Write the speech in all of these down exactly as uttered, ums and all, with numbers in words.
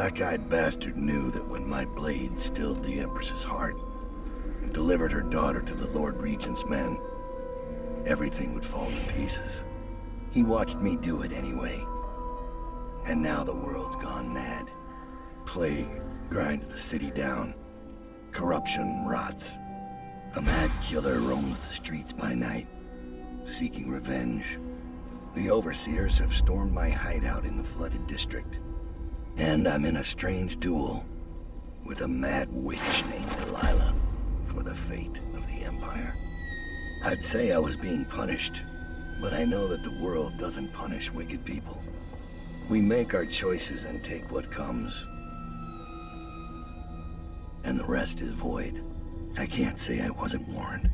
black-eyed bastard knew that when my blade stilled the Empress's heart and delivered her daughter to the Lord Regent's men, everything would fall to pieces. He watched me do it anyway. And now the world's gone mad. Plague grinds the city down. Corruption rots. A mad killer roams the streets by night, seeking revenge. The overseers have stormed my hideout in the flooded district. And I'm in a strange duel with a mad witch named Delilah for the fate of the Empire. I'd say I was being punished, but I know that the world doesn't punish wicked people. We make our choices and take what comes. And the rest is void. I can't say I wasn't warned.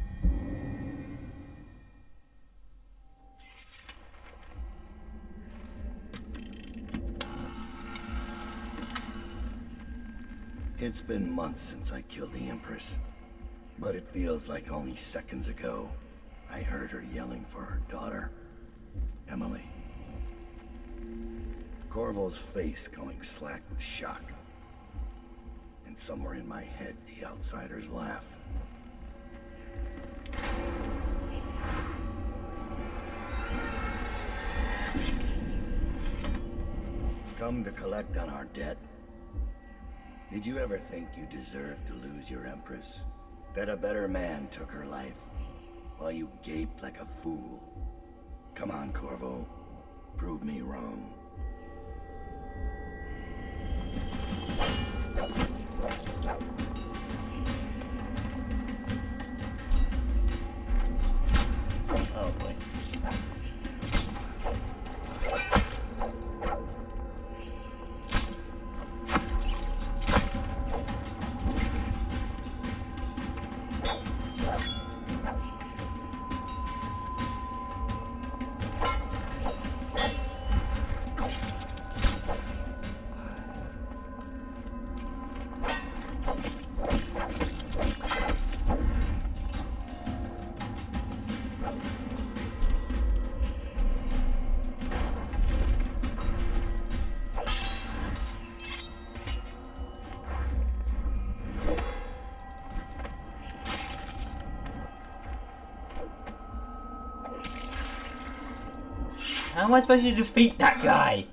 It's been months since I killed the Empress, but it feels like only seconds ago I heard her yelling for her daughter, Emily. Corvo's face going slack with shock. And somewhere in my head, the outsiders laugh. Come to collect on our debt. Did you ever think you deserved to lose your Empress? That a better man took her life, while you gaped like a fool? Come on, Corvo. Prove me wrong. Oh boy. How am I supposed to defeat that guy?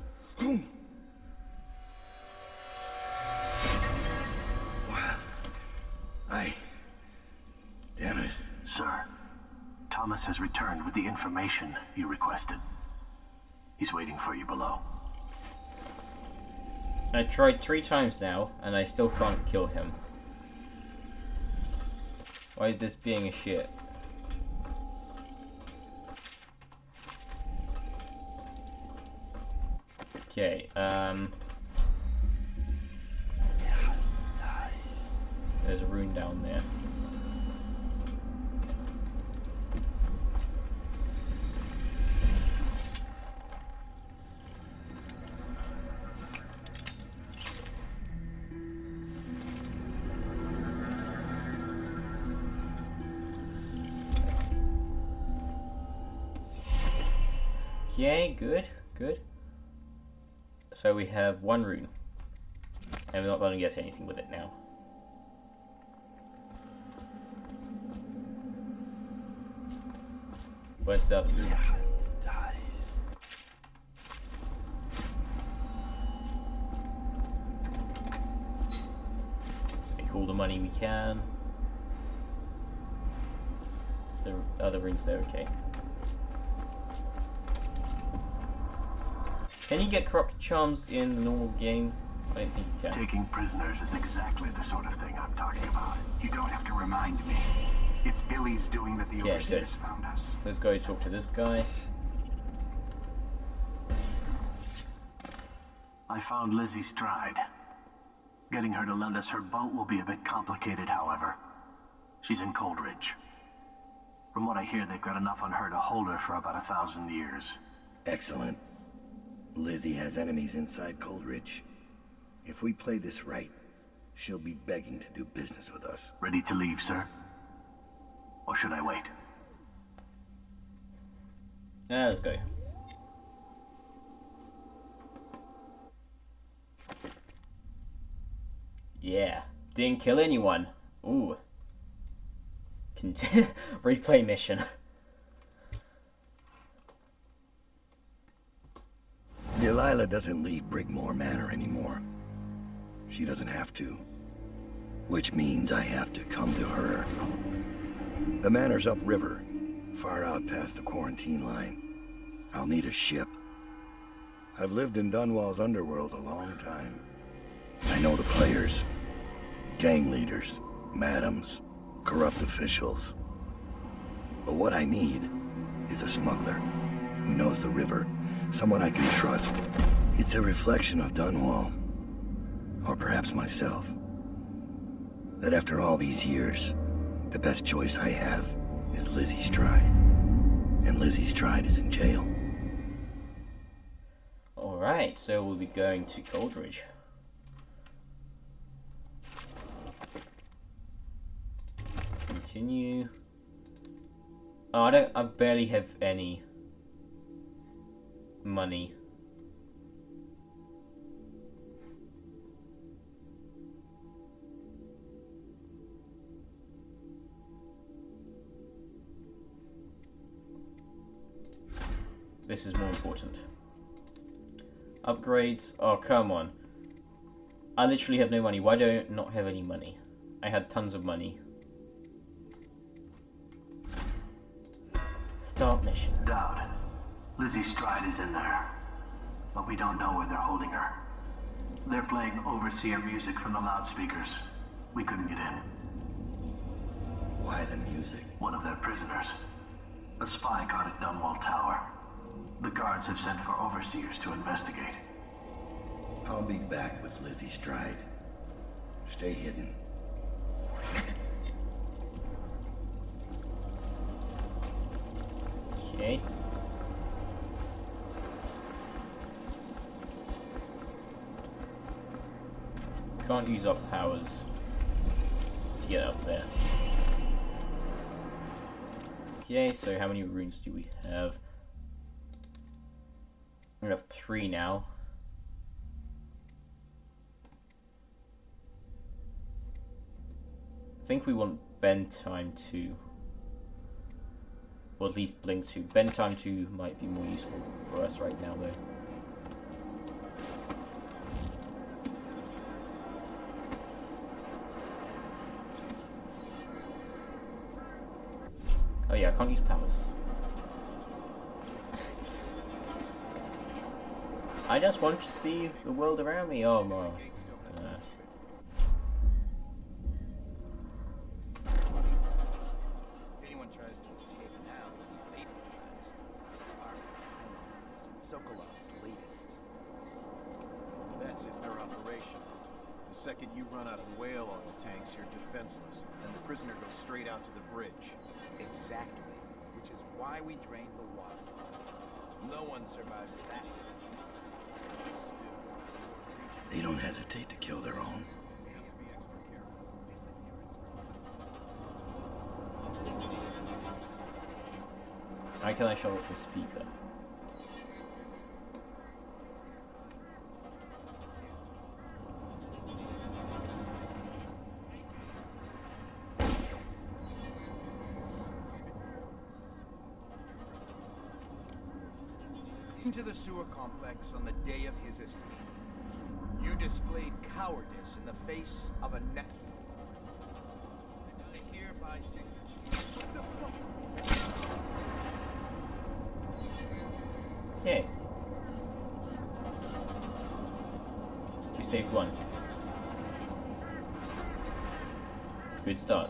I... Damn it. Sir, Thomas has returned with the information you requested. He's waiting for you below. I tried three times now, and I still can't kill him. Why is this being a shit? Okay, um... there's a rune down there. Okay, good, good. So we have one rune, and we're not going to get anything with it now. Where's the other rune? Take all the money we can. The other runes there, okay. Can you get corrupt charms in the normal game? I don't think you can. Taking prisoners is exactly the sort of thing I'm talking about. You don't have to remind me. It's Billy's doing that the Yeah, overseers good. found us. Let's go talk to this guy. I found Lizzie Stride. Getting her to lend us her boat will be a bit complicated, however. She's in Coldridge. From what I hear, they've got enough on her to hold her for about a thousand years. Excellent. Lizzie has enemies inside Coldridge. If we play this right, she'll be begging to do business with us. Ready to leave, sir? Or should I wait? Yeah, let's go. Yeah. Didn't kill anyone. Ooh. Cont replay mission. Delilah doesn't leave Brigmore Manor anymore. She doesn't have to. Which means I have to come to her. The manor's upriver, far out past the quarantine line. I'll need a ship. I've lived in Dunwall's underworld a long time. I know the players. Gang leaders, madams, corrupt officials. But what I need is a smuggler who knows the river, someone I can trust. It's a reflection of Dunwall, or perhaps myself. That after all these years, the best choice I have is Lizzie Stride. And Lizzie Stride is in jail. Alright, so we'll be going to Coldridge. Continue. Oh, I don't I barely have any money. This is more important. Upgrades. Oh, come on. I literally have no money. Why do I not have any money? I had tons of money. Start mission. Dowd. Lizzie Stride is in there. But we don't know where they're holding her. They're playing Overseer music from the loudspeakers. We couldn't get in. Why the music? One of their prisoners. A spy caught at Dunwall Tower. The guards have sent for overseers to investigate. I'll be back with Lizzie Stride. Stay hidden. Okay. Can't use our powers to get up there. Okay, so how many runes do we have? We have three now. I think we want bend time two. Or at least blink two. Bend time two might be more useful for us right now though. Oh yeah, I can't use powers. I just want to see the world around me. Oh, no. Uh. If anyone tries to escape now, they'll be vaporized. Sokolov's latest. That's if they're operational. The second you run out of whale oil tanks, you're defenseless, and the prisoner goes straight out to the bridge. Exactly. Which is why we drain the water. No one survives that. Still, They don't hesitate to kill their own. we have to be extra careful. How can I show up the speaker? Into the sewer complex on the day of his escape. You displayed cowardice in the face of a net. And I hereby sentence you. What the fuck? Okay. We saved one. Good start.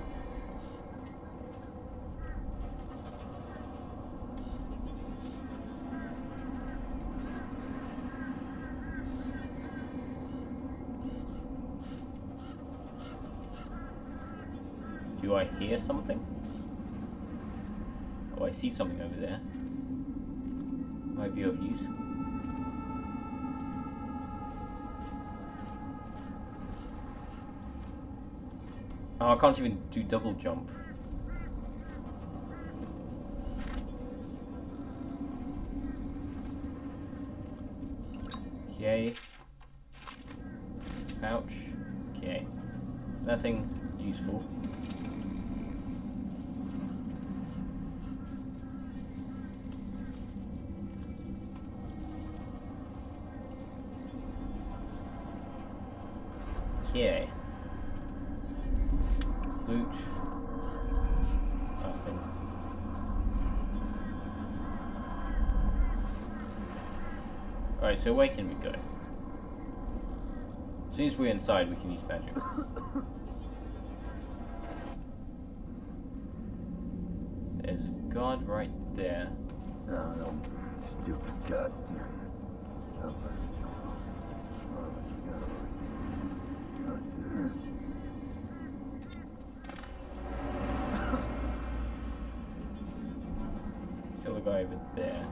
Do I hear something? Oh, I see something over there. Might be of use. Oh, I can't even do double jump. Okay. Pouch. Okay. Nothing useful. Okay. Loot. Nothing. Alright, so where can we go? As soon as we're inside, we can use magic. There's a guard right there. No, no, stupid goddamn. Still a guy over there.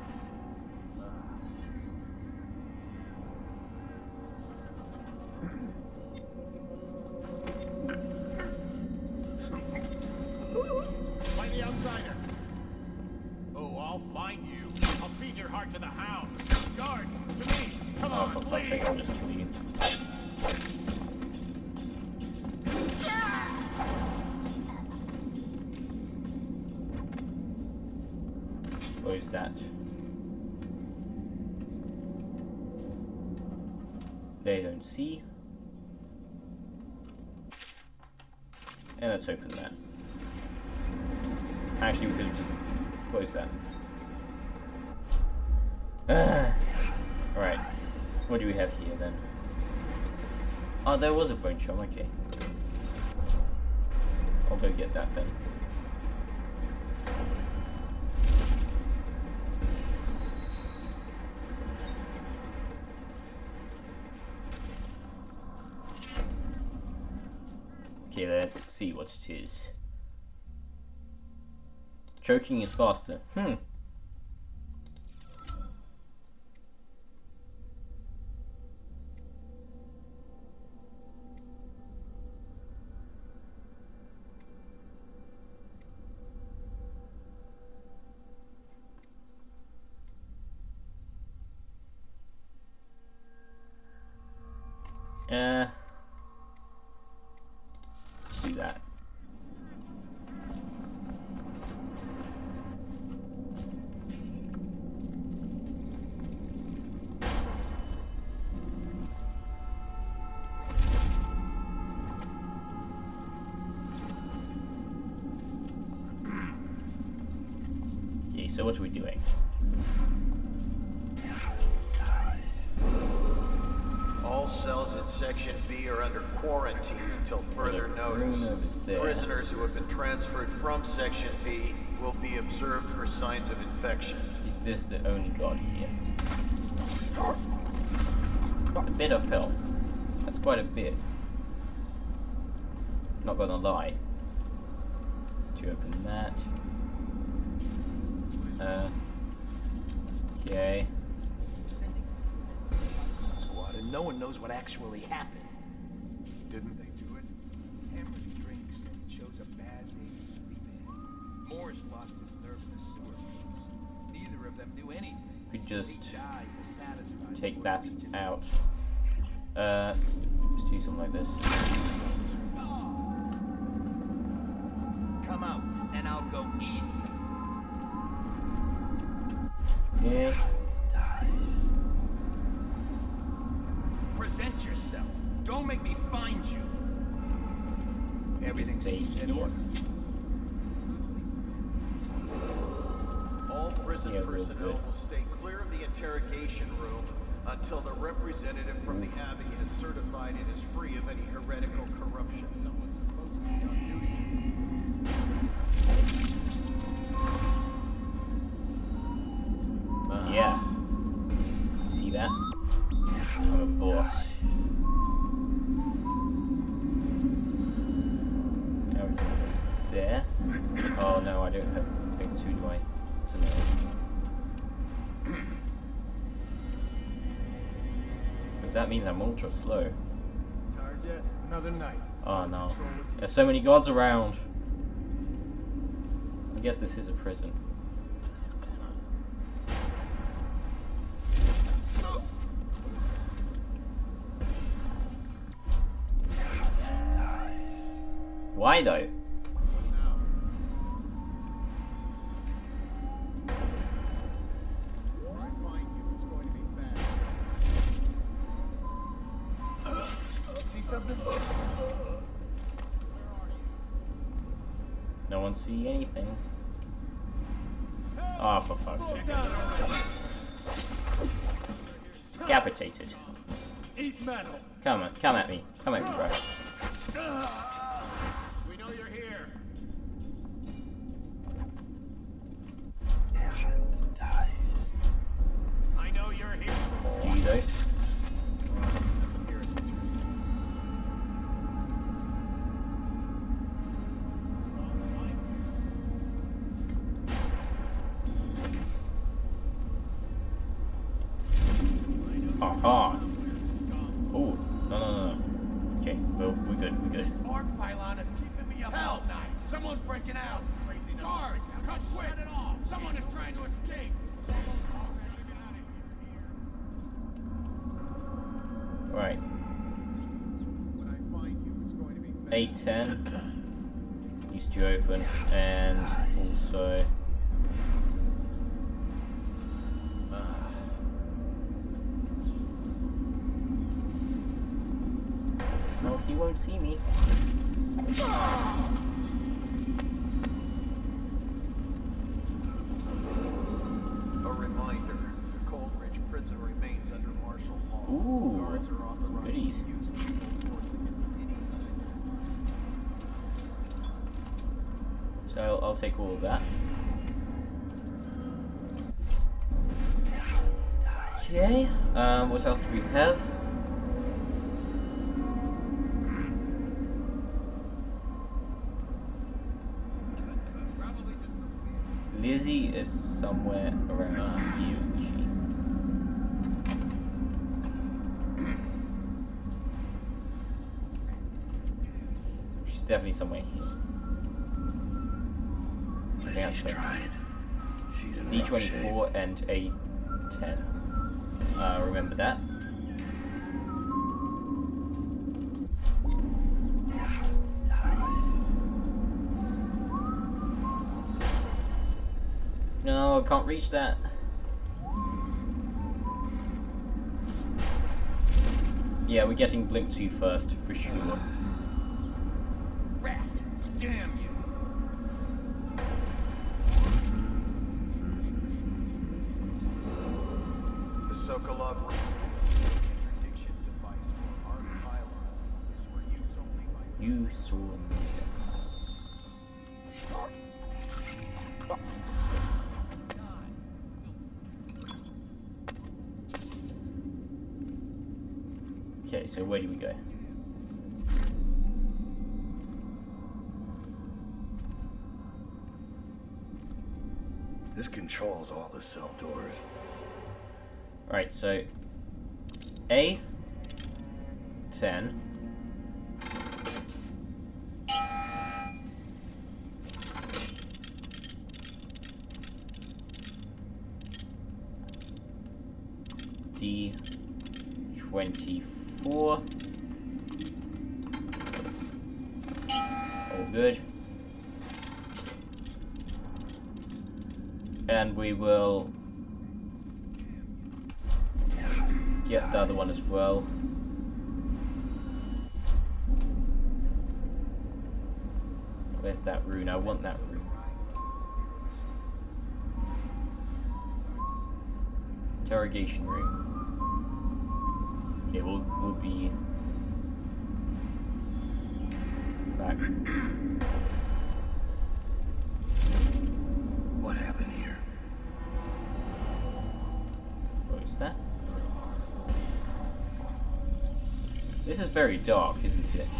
Find the outsider. Oh, I'll find you. I'll feed your heart to the hounds. Guards, to me. Come Oh, on, for fuck's please. sake, I'll just kill you. Close that. They don't see. And let's open that. Actually, we could have just closed that. Ah. Alright. What do we have here then? Oh, there was a bone chum, okay. I'll go get that then. Okay, let's see what it is. Choking is faster. Hmm. Uh, let's do that. Okay, so what are we doing? All cells in Section B are under quarantine until further There's a room notice. over there. Prisoners who have been transferred from Section B will be observed for signs of infection. Is this the only god here? A bit of health. That's quite a bit. Not gonna lie. Let's to open that. Uh. Okay. Squad, and no one knows what actually happened. Didn't they do it? Cameron drinks and he chose a bad day to sleep in. Morris lost his nerve in the sewer pits. Neither of them knew anything. Could just They died to satisfy take Lord that Regent's out. Uh, let's do something like this. Come out, and I'll go easy. Yeah. Present yourself. Don't make me find you. Everything Stay seems in here. order. All prison Yeah, real personnel good. will stay clear of the interrogation room until the representative from the Abbey has certified it is free of any heretical corruption. Someone's supposed to be on duty. Yeah. See that? I'm a boss. Now we can go there. Oh no, I don't have thing two, do I? It's annoying. Because that means I'm ultra slow. Tired yet? Another night. Oh no. Control with you. There's so many gods around. I guess this is a prison. Why though? No one see anything. Oh, for fuck's sake. Decapitated. Eat metal. Come on, come at me. Come at me, bro. We know you're here. I know you're here. Do you though? Aha! Oh, no, no, no, no. Okay, well, we're good, we're good. Arc pylon is keeping me up all night. Someone's breaking out. Crazy guards, cut quick. Shut it off. Someone is trying to escape. Right. When I find you, it's going to be bad. A ten. These two open, and also. No, he won't see me. A reminder, the Coldridge prison remains under martial law. Ooh, Guards are some authorized goodies. to use lethal force against any So I'll, I'll take all of that. Okay, um, what else do we have? Lizzie is somewhere around here, isn't she? She's definitely somewhere here. Lizzie's tried. She's in D rough twenty-four shape. and A ten. Uh, remember that. No, I can't reach that. Yeah, we're getting Blink two first, for sure. Rat, damn you. The Sokolov interdiction device for arc pylon is for use only by You saw me. Okay, so where do we go? This controls all the cell doors. Alright, so A ten. D twenty-four. All good. And we will get the other one as well. Where's that rune? I want that rune. Interrogation room. Okay, we'll we'll be back. What happened here? What is that? This is very dark, isn't it?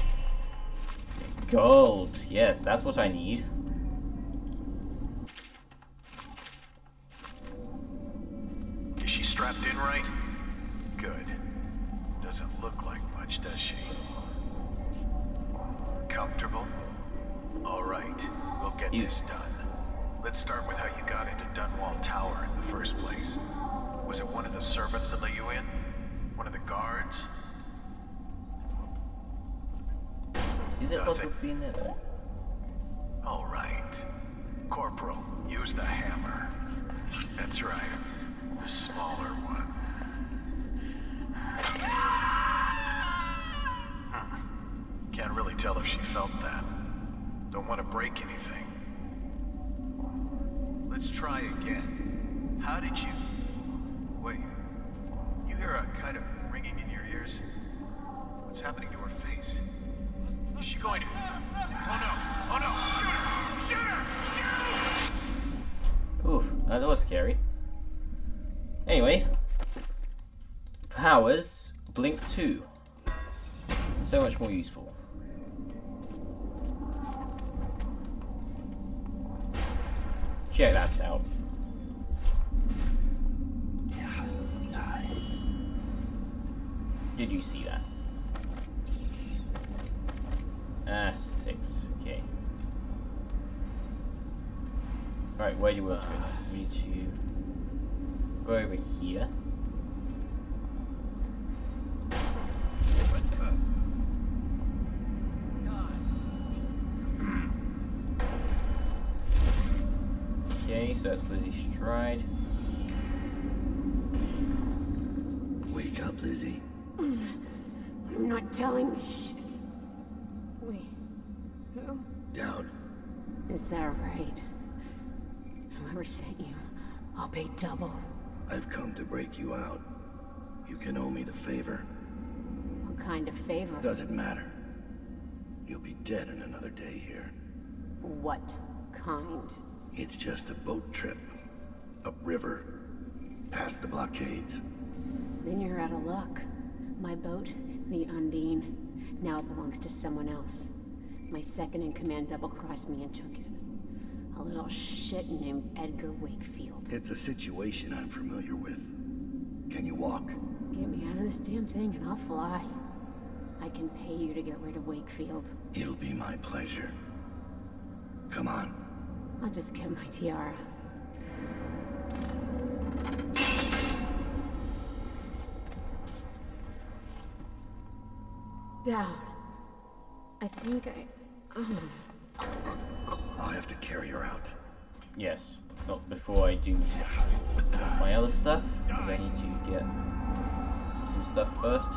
Gold. Yes, that's what I need. Is she strapped in right? Good. Doesn't look like much, does she? Comfortable? All right, we'll get You- this done. Let's start with how you got into Dunwall Tower in the first place. Was it one of the servants that let you in? One of the guards? Is it Nothing. possible to be in there though? All right. Corporal, use the hammer. That's right. The smaller one. Hmm. Can't really tell if she felt that. Don't want to break anything. Let's try again. How did you... Wait. You hear a kind of ringing in your ears? What's happening to her face? Is she going to... Oh no! Oh no! Shoot her! Shoot her! Shoot! Oof, that was scary. Anyway, powers, Blink two. So much more useful. Check that out. Did you see that? Ah, six. Okay. Alright, where do you want to go now? We need to go over here. Okay, so that's Lizzie Stride. Wake up, Lizzie. I'm not telling sh- Wait. Who? Down. Is that right? Whoever sent you, I'll pay double. I've come to break you out. You can owe me the favor. What kind of favor? Doesn't matter. You'll be dead in another day here. What kind? It's just a boat trip. Upriver. Past the blockades. Then you're out of luck. My boat, the Undine, now belongs to someone else. My second-in-command double-crossed me and took it. A little shit named Edgar Wakefield. It's a situation I'm familiar with. Can you walk? Get me out of this damn thing and I'll fly. I can pay you to get rid of Wakefield. It'll be my pleasure. Come on. I'll just get my tiara. Down. I think I... Oh. I'll have to carry her out. Yes, not before I do my other stuff, because I need to get some stuff first.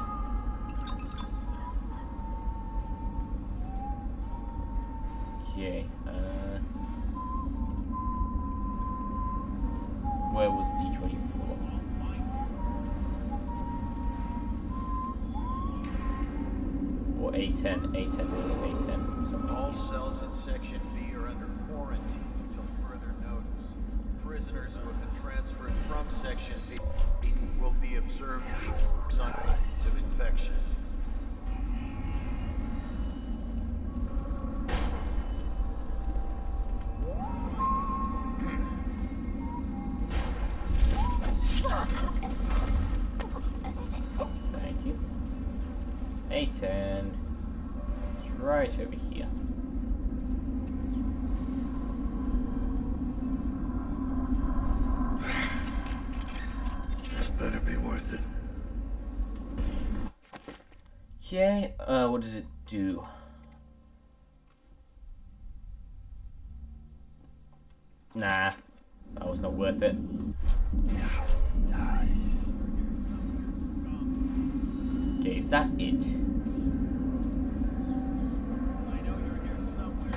Okay, uh... where was D twenty-four? Or A ten, A ten was A ten. Something. All cells in Section B are under quarantine until further notice. Prisoners who have been transferred from Section B will be observed for signs of infection. Thank you. A ten. It's right over here. This better be worth it. Okay, uh, what does it do? Nah, that was not worth it. Okay, is that it? I know you're here somewhere.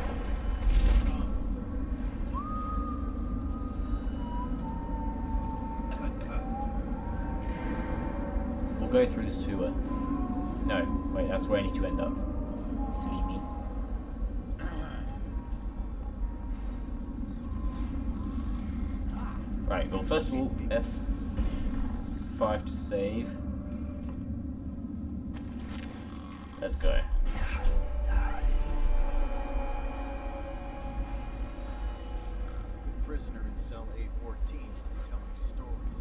We'll go through the sewer. No, wait, that's where I need to end up. Silly me. Right, well, first of all, F five to save. Let's go. The prisoner in cell A fourteen's been telling stories.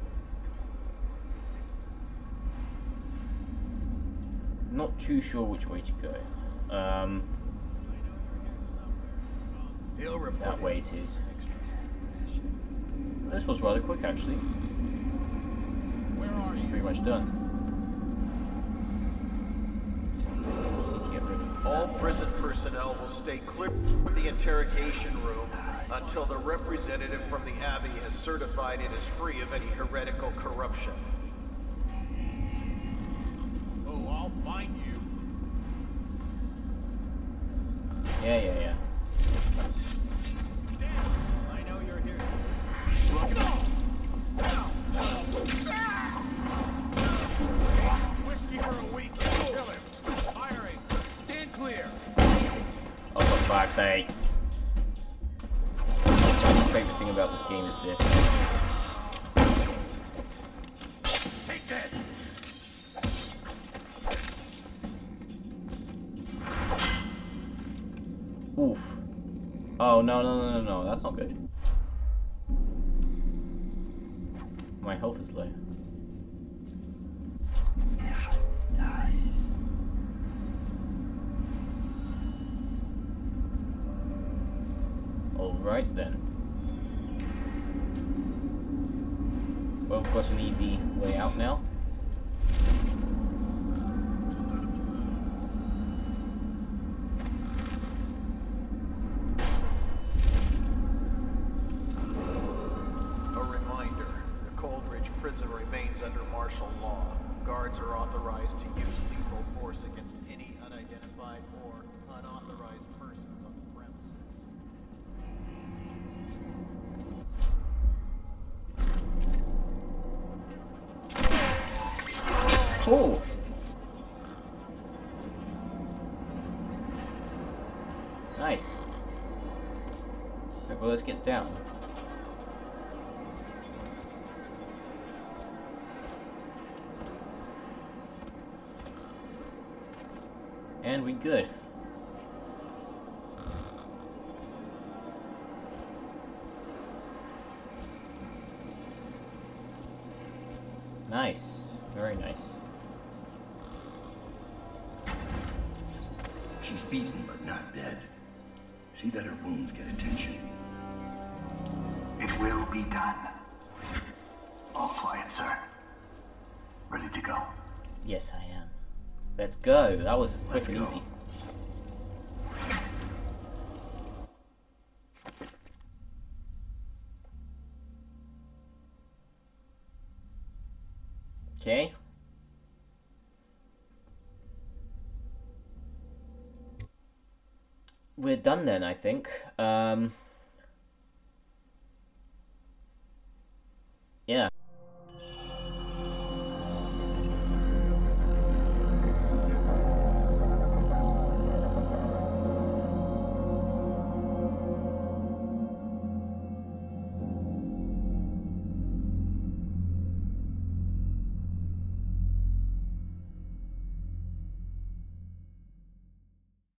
Not too sure which way to go. Um, He'll report that way it is. This was rather quick, actually. Where are you? Pretty much done. Just need to get rid of All prison personnel will stay clear of the interrogation room until the representative from the Abbey has certified it is free of any heretical corruption. Oh, I'll find you. Yeah, yeah, yeah. I know you're here. Lost whiskey for a week. Kill him. Firing. Stand clear. Oh, for fuck's sake. My favorite thing about this game is this. Take this. Oof. Oh, no, no, no, no, no. That's not good. My health is low. Alright then. Well, of course, an easy way out now. A reminder, the Coldridge prison remains under martial law. Guards are authorized to use lethal force against any unidentified or unauthorized persons on the premises. Oh! Nice. Right, well, let's get down. And we good. Nice. Very nice. She's beaten, but not dead. See that her wounds get attention. It will be done. All quiet, sir. Ready to go. Yes, I am. Let's go. That was quick Let's and go. easy. Okay. We're done then, I think. Um, yeah.